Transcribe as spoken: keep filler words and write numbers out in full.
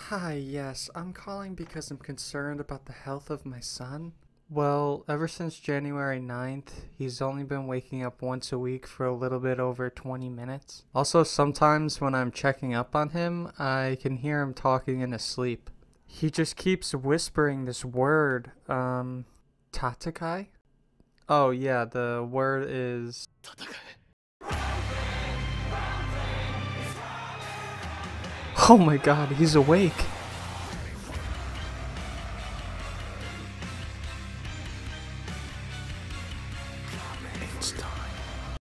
Hi, yes, I'm calling because I'm concerned about the health of my son. Well, ever since January ninth, he's only been waking up once a week for a little bit over twenty minutes. Also, sometimes when I'm checking up on him, I can hear him talking in his sleep. He just keeps whispering this word, um, Tatakai? Oh, yeah, the word is. Oh my god, he's awake.